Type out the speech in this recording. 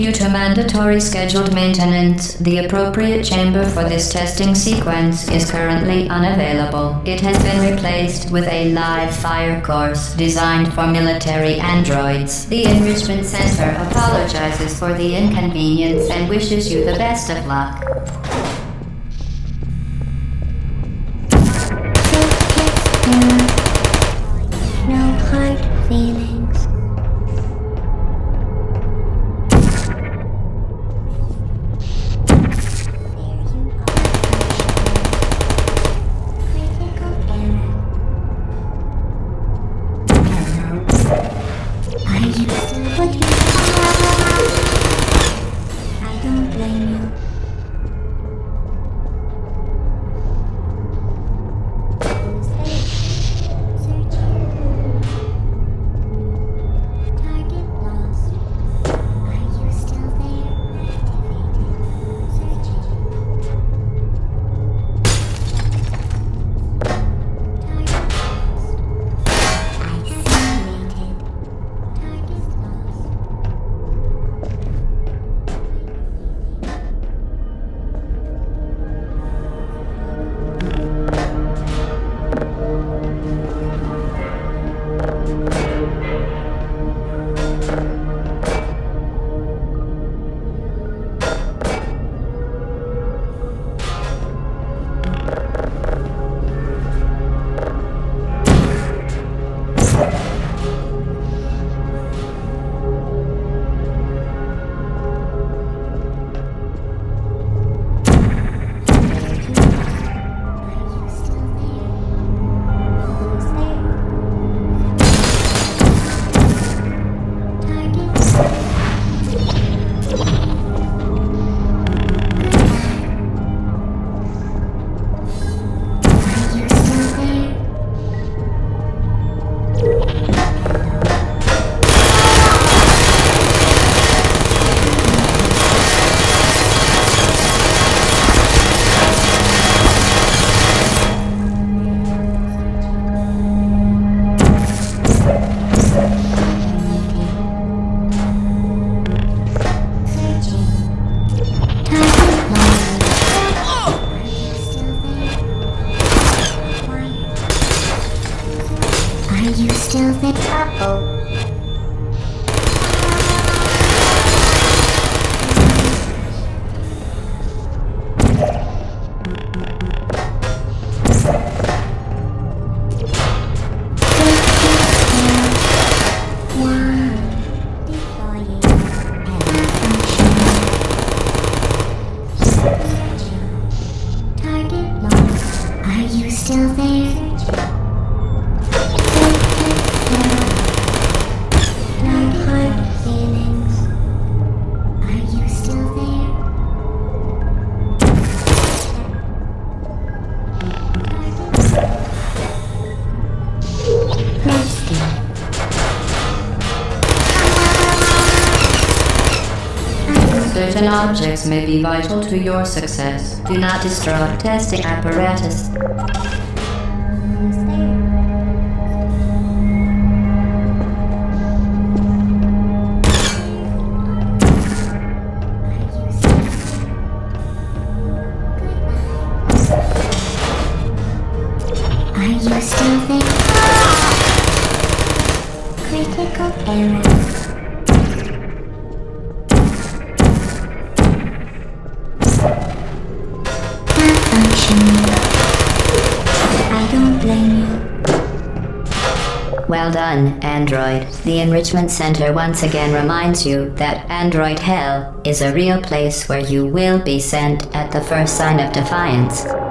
Due to mandatory scheduled maintenance, the appropriate chamber for this testing sequence is currently unavailable. It has been replaced with a live fire course designed for military androids. The Enrichment Center apologizes for the inconvenience and wishes you the best of luck. No hard feelings. Certain objects may be vital to your success. Do not destroy testing apparatus. Are you still there? Critical error. I don't blame you. Well done, Android. The Enrichment Center once again reminds you that Android Hell is a real place where you will be sent at the first sign of defiance.